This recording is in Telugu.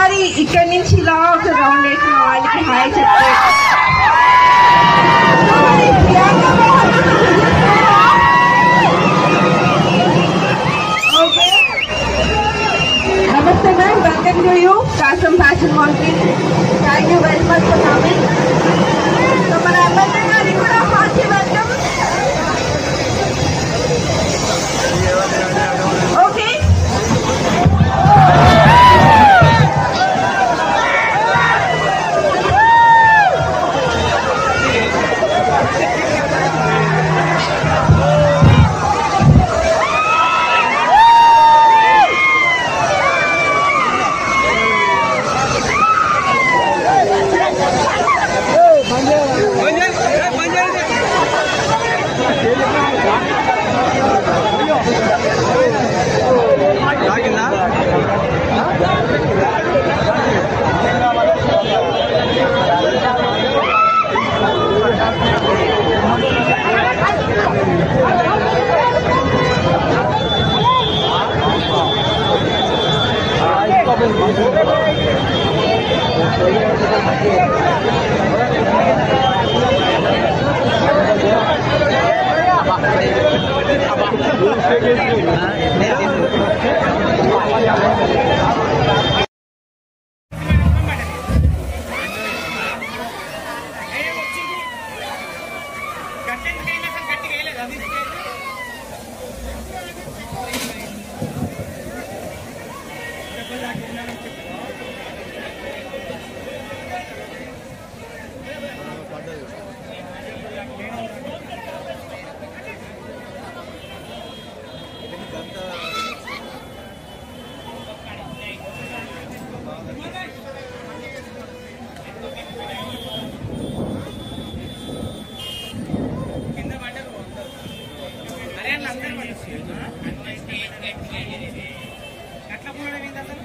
ఒకసారి ఇక్కడి నుంచి ఇలా ఒక రౌండ్ వేసిన వాళ్ళకి హాయ్ చెప్తే ఓకే. నమస్తే ma'am, welcome to you Kasam fashion మాల్కి. Thank you very much for coming. So మన ఎమ్మెల్యే గారికి కూడా హార్టీ వెల్కమ్. ఓకే. అట్లా